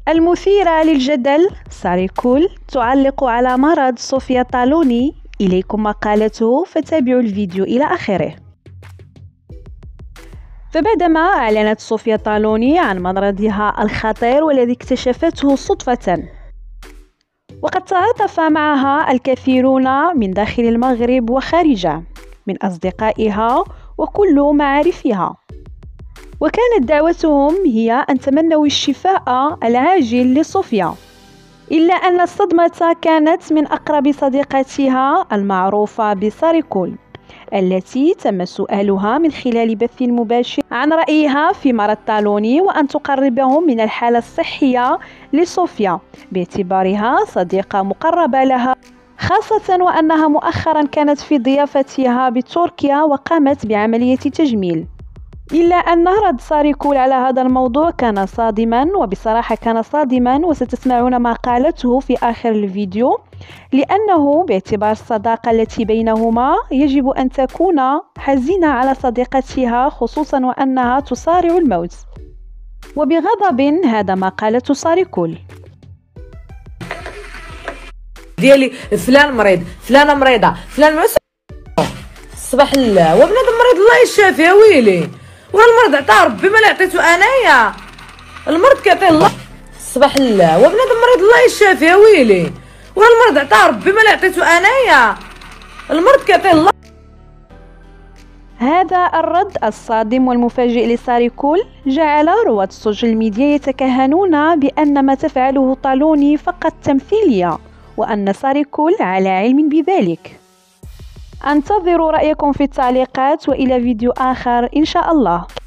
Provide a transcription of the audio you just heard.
المثيرة للجدل ساريكول تعلق على مرض صوفيا طالوني. إليكم مقالته فتابعوا الفيديو إلى آخره. فبعدما أعلنت صوفيا طالوني عن مرضها الخطير والذي اكتشفته صدفة، وقد تعاطف معها الكثيرون من داخل المغرب وخارجه من أصدقائها وكل معارفها، وكانت دعوتهم هي أن تمنوا الشفاء العاجل لصوفيا، إلا أن الصدمة كانت من أقرب صديقاتها المعروفة بساريكول، التي تم سؤالها من خلال بث مباشر عن رأيها في مرض طالوني وأن تقربهم من الحالة الصحية لصوفيا باعتبارها صديقة مقربة لها، خاصة وأنها مؤخرا كانت في ضيافتها بتركيا وقامت بعملية تجميل. إلا أن رد ساريكول على هذا الموضوع كان صادما، وبصراحة كان صادما، وستسمعون ما قالته في آخر الفيديو، لأنه باعتبار الصداقة التي بينهما يجب أن تكون حزينة على صديقتها، خصوصا وأنها تصارع الموت. وبغضب هذا ما قالته ساريكول ديالي فلان مريض، فلانة مريضة، فلان مريض صباح الله، وبنادم مريض الله يشافيه ويلي، والمرض عطاه ربي ما عطيتو انايا، المرض كيعطيه الله صباح الله، وبنادم مريض الله يشافيه ويلي، والمرض عطاه ربي ما عطيتو انايا، المرض كيعطيه الله. هذا الرد الصادم والمفاجئ لساريكول جعل رواد السوشيال ميديا يتكهنون بأن ما تفعله طالوني فقط تمثيلية، وأن ساريكول على علم بذلك. انتظروا رأيكم في التعليقات، وإلى فيديو آخر إن شاء الله.